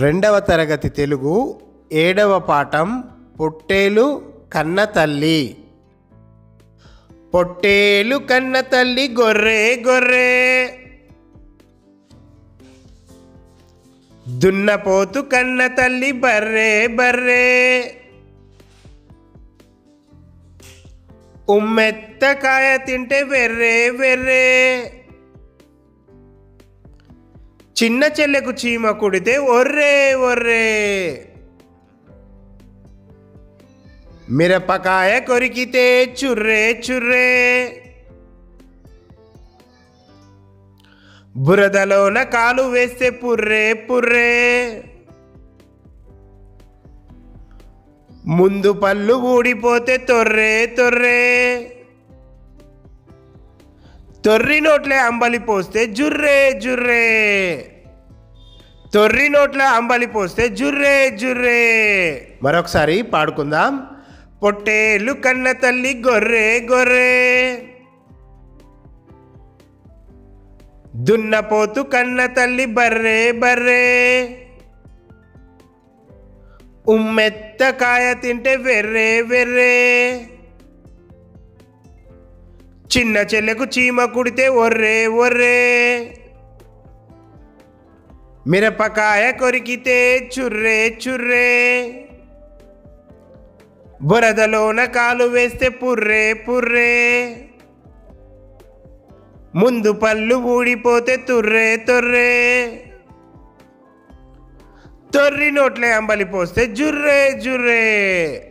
రెండవ తరగతి తెలుగు 7వ పాఠం పొట్టేలు కన్న తల్లి. పొట్టేలు కన్న తల్లి గొర్రె గొర్రె, దున్నపోతు కన్న తల్లి బర్రె బర్రె, ఉమ్మెత్తకాయ తింటే వెర్రే వెర్రే, చిన్న చెల్లెకు చీమ కుడితే ఒర్రే ఒర్రే, మిరపకాయ కొరికితే చుర్రే చుర్రే, బురదలోన కాలు వేస్తే పుర్రే పుర్రే, ముందు పళ్ళు ఊడిపోతే తొర్రే తొర్రే, తొర్రి నోట్లే అంబలి పోస్తే జుర్రే జుర్రే, తొర్రి నోట్ల అంబలి పోస్తే జుర్రే జుర్రే. మరొకసారి పాడుకుందాం. పొట్టేలు కన్న తల్లి గొర్రె గొర్రె, దున్నపోతు కన్న తల్లి బర్రె బర్రె, ఉమ్మెత్తకాయ తింటే వెర్రే వెర్రే, చిన్న చెల్లెకు చీమ కుడితే ఒర్రే ఒర్రే, మిరపకాయ కొరికితే చుర్రే చుర్రే, బురదలోన కాలు వేస్తే పుర్రే పుర్రే, ముందు పళ్ళు ఊడిపోతే తుర్రే తొర్రే, తొర్రి నోట్లే అంబలి పోస్తే జుర్రే జుర్రే.